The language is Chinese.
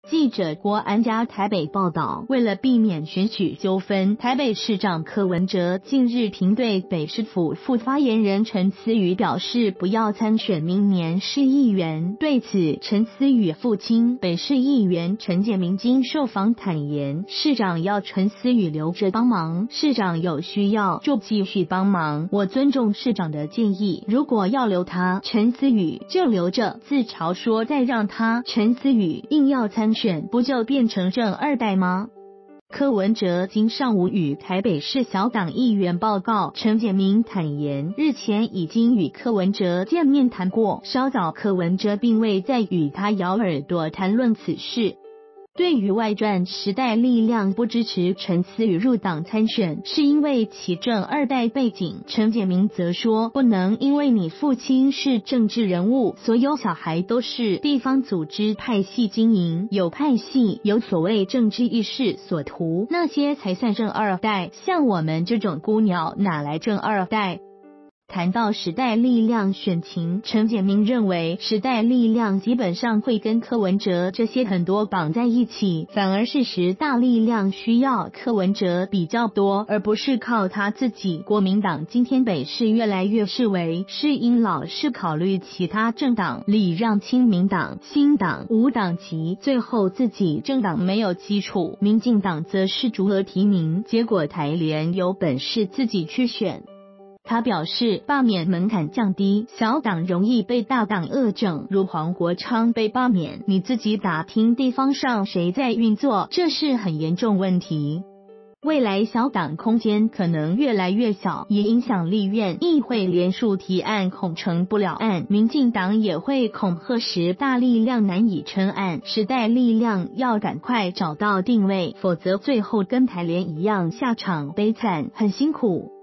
记者郭安家台北报道，为了避免选举纠纷，台北市长柯文哲近日停对北市府副发言人陈思宇表示不要参选明年市议员。对此，陈思宇父亲北市议员陈建明经受访坦言，市长要陈思宇留着帮忙，市长有需要就继续帮忙，我尊重市长的建议，如果要留他陈思宇就留着。自嘲说再让他陈思宇硬要参选，不就变成正二代吗？柯文哲今上午与台北市小党议员报告，陈建明坦言，日前已经与柯文哲见面谈过，稍早柯文哲并未再与他咬耳朵谈论此事。对于外传时代力量不支持陈思宇入党参选，是因为其正二代背景，陈建明则说，不能因为你父亲是政治人物，所有小孩都是地方组织派系经营，有派系，有所谓政治意识所图，那些才算正二代，像我们这种孤鸟哪来正二代？谈到时代力量选情，陈建明认为时代力量基本上会跟柯文哲这些很多绑在一起，反而是时大力量需要柯文哲比较多，而不是靠他自己。国民党今天北市越来越式微，是因老是考虑其他政党，礼让亲民党、新党、无党籍，最后自己政党没有基础，民进党则是逐额提名，结果台联有本事自己去选。他表示，罢免门槛降低，小党容易被大党恶整，如黄国昌被罢免，你自己打听地方上谁在运作，这是很严重问题。未来小党空间可能越来越小，也影响立院议会连署提案恐成不了案，民进党也会恐吓时大力量难以撑案，时代力量要赶快找到定位，否则最后跟台联一样下场悲惨，很辛苦。